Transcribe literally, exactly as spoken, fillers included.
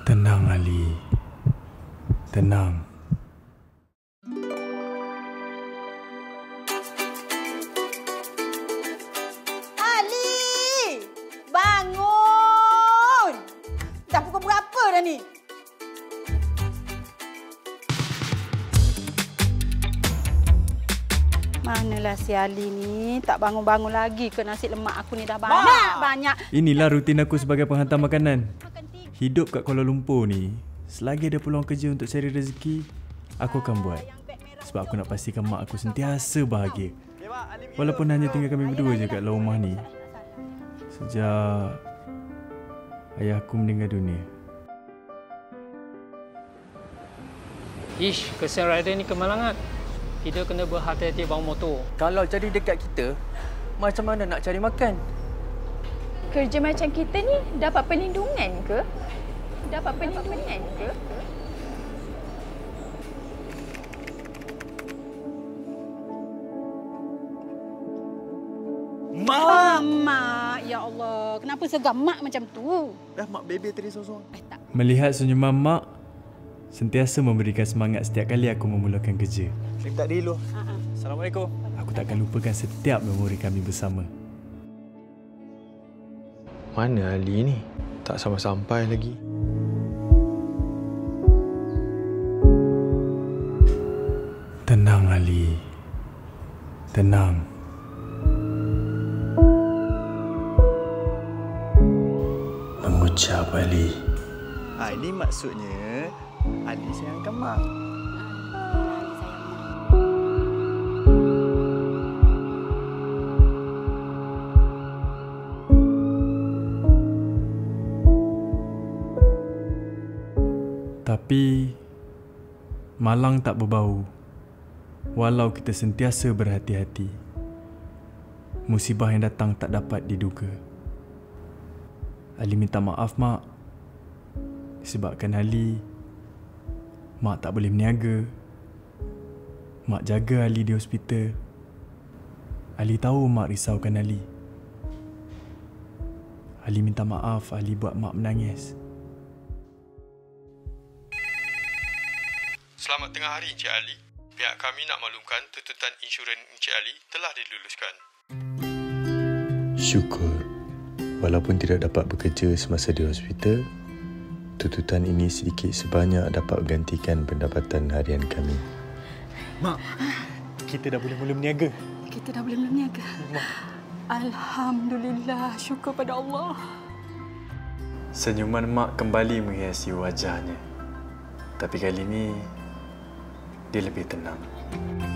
Tenang, Ali. Tenang. Ali! Bangun! Dah pukul berapa dah ni? Manalah si Ali ni, tak bangun-bangun lagi ke nasi lemak aku ni dah banyak-banyak. Inilah rutin aku sebagai penghantar makanan. Hidup kat Kuala Lumpur ni, selagi ada peluang kerja untuk cari rezeki, aku akan buat. Sebab aku nak pastikan mak aku sentiasa bahagia. Walaupun hanya tinggal kami berdua je kat dalam rumah ni. Sejak ayah aku meninggal dunia. Ish, kesian rider ni kemalangan. Kita kena berhati-hati bawa motor. Kalau jadi dekat kita, macam mana nak cari makan? Kerja macam kita ni dapat perlindungan ke? Dapat perlindungan ke? Mak! Oh, Mak, ya Allah. Kenapa segar Mak macam tu? Dah Mak baby tadi sorang-sorang. Eh, tak. Melihat senyuman mak, sentiasa memberikan semangat setiap kali aku memulakan kerja. Minta diri dulu. Assalamualaikum. Aku takkan lupakan setiap memori kami bersama. Mana Ali ni? Tak sampai-sampai lagi. Tenang, Ali. Tenang. Mengucap, Ali. Ha, ini maksudnya Ali sayangkan Mak. Tapi malang tak berbau. Walau kita sentiasa berhati-hati, musibah yang datang tak dapat diduga. Ali minta maaf, Mak. Disebabkan Ali, Mak tak boleh berniaga. Mak jaga Ali di hospital. Ali tahu Mak risaukan Ali. Ali minta maaf Ali buat Mak menangis. Selamat tengah hari Encik Ali. Pihak kami nak maklumkan tuntutan insurans Encik Ali telah diluluskan. Syukur. Walaupun tidak dapat bekerja semasa di hospital, tuntutan ini sedikit sebanyak dapat menggantikan pendapatan harian kami. Mak, kita dah boleh mula berniaga. Kita dah boleh berniaga. Alhamdulillah, syukur pada Allah. Senyuman Mak kembali menghiasi wajahnya. Tapi kali ini, dia lebih tenang.